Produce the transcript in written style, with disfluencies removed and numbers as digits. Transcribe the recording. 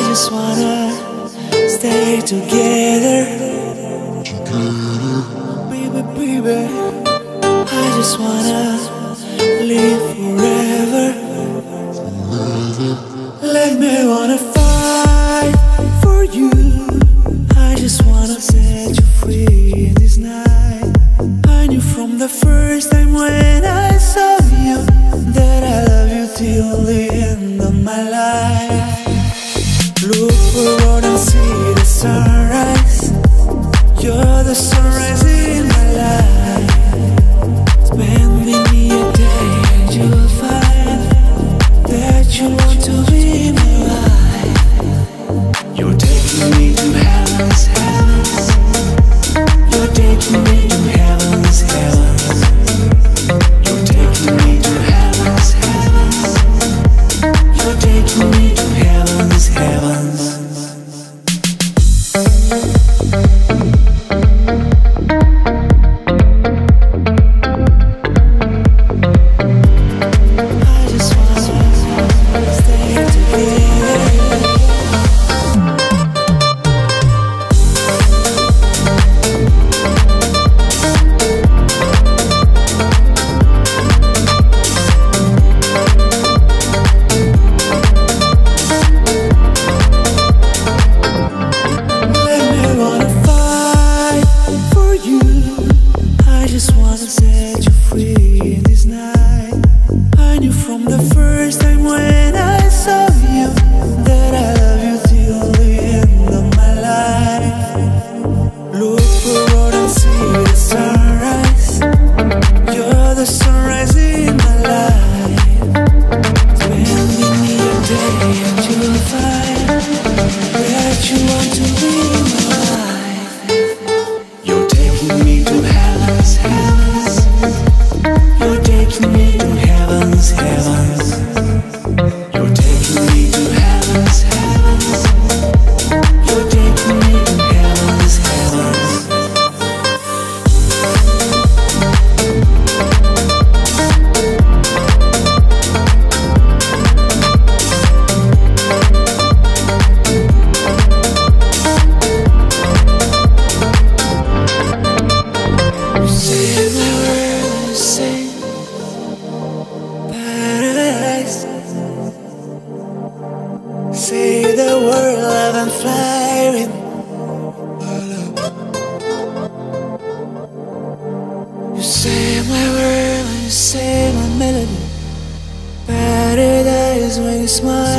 just wanna stay together, baby, baby. I just wanna live forever. Let me wanna fight for you. I just wanna set you free this night. I knew from the first time when I saw you that I love you till the end of my life. Look forward and see the sunrise. You're the sunrise in my life. Spend with me a day and you'll find that you want to be my wife. You're taking me to heaven's heavens. You're taking me to heaven's heavens. You're taking me to heaven's heavens. You're taking me to heaven's heavens. Say the word, love and flying. You say my word, you say my melody. Paradise when you smile.